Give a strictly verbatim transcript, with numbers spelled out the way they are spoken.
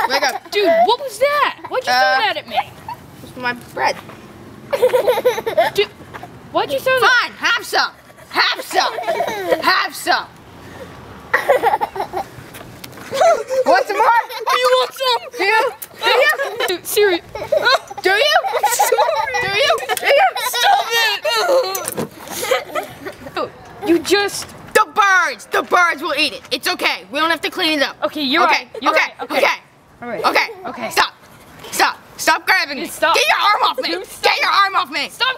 Wake up. Dude, what was that? Why'd you Uh, throw that at me? It's my bread. Dude, why'd you throw that? Fine, have some. Have some. Have some. Want some more? You want some? Do you? Do you? Dude, Siri. Do you? Do you? Do you? Stop it! You just... The birds. The birds will eat it. It's okay. We don't have to clean it up. Okay, you're okay. right. You're okay. right. Okay. Okay. All right. Okay. Okay. Stop. Stop. Stop grabbing me. Stop. Get your arm off me. Dude, stop. Get your arm off me. Stop